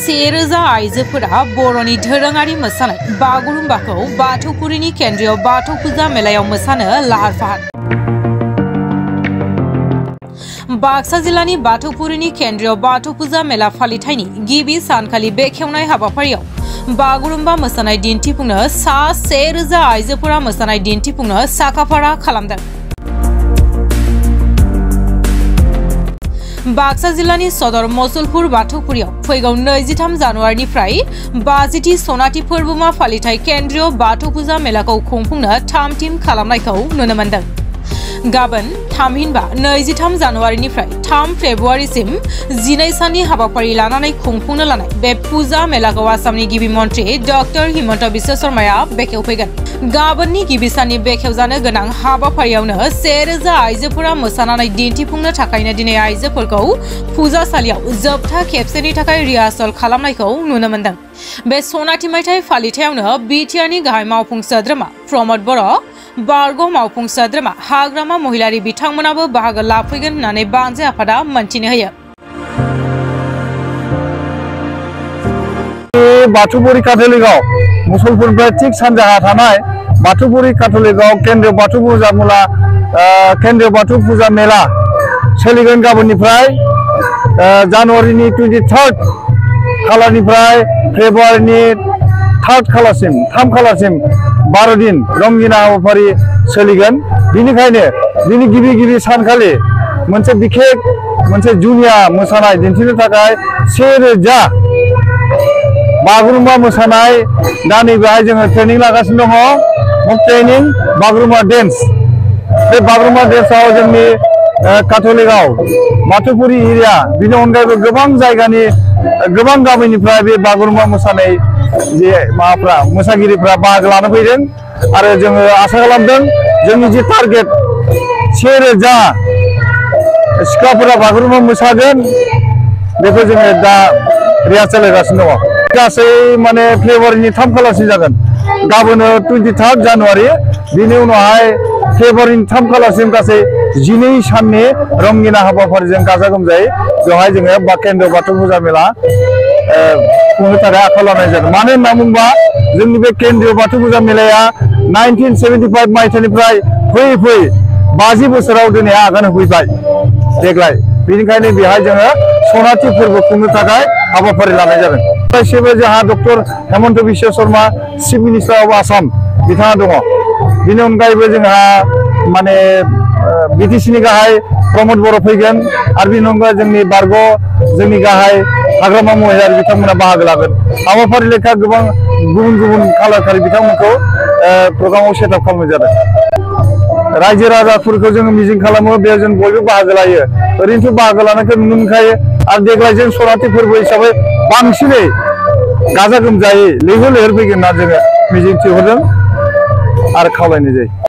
1000 आइजोफोरा बर'नि दोरोङारि मोसानाय बागुरुम्बाखौ बाथौपुरिनि केन्द्रीय बाथौ फुजा मेलायाव मोसानो लाहार फाहार। बाक्सा जिल्लानि बाथौपुरिनि केन्द्रीय बाथौ फुजा मेला फालिथायनि गिबि सानखालि बेखेवनाय हाबाफारियाव बागुरुम्बा मोसानाय दिन्थिफुंनो 1000 आइजोफोरा मोसानाय दिन्थिफुंनो साखाफारा खालामदों। बाक्सा जिल्लानि सदर मसलपुर बाथौपुरियाव फैगौ 23 जानुवारिनिफ्राय 50थि सनाथि फोरबोमा फालिथाय केन्द्रीय बाथौ फुजा मेलाखौ खुंफुंनो थाम-थिम खालामनायखौ नुनो मोन्दों। गाबोन थामहिनबा 23 जानुवारिनिफ्राय 3 फेब्रुवारिसिम 12 साननि हाबाफारि लानानै खुंफुंनो लानाय बे फुजा मेलाखौ आसामनि गिबि मन्त्रि डॉक्टर हिमन्त बिश्व शर्माया बेखेवफैगोन। गाबोननि गिबि साननि बेखेवजानो गोनां हाबाफारियावनो 1000 आइजोफोरा मोसानानै दिन्थिफुंनो थाखायनो दिनै आइजोफोरखौ फुजासालियाव जोबथा खेबसेनि थाखाय रिहार्सल खालामनायखौ नुनो मोन्दों। बे सनाथि मायथाइ फालिथायावनो बिटिआरनि गाहाय मावफुं सोद्रोमा प्रमद बर', बारग' मावफुं सोद्रोमा हाग्रामा महिलारि बिथांमोनाबो बाहागो लाफैगोन होननानै बांजे आफादा मोनथिनो होयो। बाथौपुरि काथलिकआव मुसलपुरनिफ्राय थिक सानजाहा थानाय बाथौपुरि काथलिकआव केन्द्रीय बाथौ फुजा मेला सोलिगोन। गाबोननिफ्राय जानुवारिनि 23 खालारनिफ्राय फेब्रुवारिनि 3 खालारसिम 12 दिन रंगिना हाबाफारि सोलिगोन। बिनिखायनो दिनै गिबि सानखालि मोनसे जुनिया मोसानाय दिन्थिनो थाखाय 1000 बागुरुम्बा मोसानाय दा नैबेहाय जोङो ट्रेनिं लागासिनो दङ। Training Bagurumba dance. बे बागुरुम्बा डेन्सआव जोंनि काथलिकआव बाथौपुरि एरिया बिनि अनगायैबो गोबां जायगानि गोबां गामिनिफ्राय बे बागुरुम्बा मोसानाय जे मोसागिरिफ्रा बाहागो लानो फैदों आरो जोङो आसा खालामदों जोंनि जे टारगेट 1000 सिख्लाफोरा बागुरुम्बा मोसागोन बेखौ जोङो दा रिहार्सेल होगासिनो दङ। गासै फेब्रुवारिनि 3 खालारसिम जागोन। गाबोनो 23 जानुवारि, बिनि उनावहाय फेब्रुवारिनि 3 खालारसिम गासै 12 साननि रंगिना हाबाफारिजों गाजा गोमजायै बेवहाय जोङो केन्द्रीय बाथौ फुजा मेला खुंनो थाखाय आखायाव लानाय जादों। मानो होनना बुङोबा जोंनि बे केन्द्रीय बाथौ फुजा मेलाया 1975 मायथाइनिफ्राय फैयै 50 बोसोराव दिनै आगान होफैबाय देग्लाय। बेनिखायनो बेहाय जोङो सनाथि फोरबो खुंनो थाखाय हाबाफारि लानाय जादों। गासैबो जोंहा doctor Himanta Biswa Sharma chief minister of Assam बिथाङा दङ। बिनि अनगायैबो जोंहा बिटिसिनि गाहाय प्रमद बर' फैगोन आरो बिनि अनगायै जोंनि गाहाय हाग्रामा महिलारि बिथांमोना बाहागो लागोन। हाबाफारि लेखा गोबां गुबुन खालारखारि बिथांमोनखौ प्रग्रामाव सेटआप खालामनाय जादों। रायजो राजाफोरखौ जोङो मिजिं खालामो बेयाव जों बयबो बाहागो लायो। ओरैनोथ' बाहागो लानायखौ नुनो मोनखायो आरो देग्लाय जों सनाथि फोरबो हिसाबै बांसिनै गाजा गोमजायै लैहोर फैगोन होनना जोङो मिजिं थिहरदों आरो खावलायनाय जायो।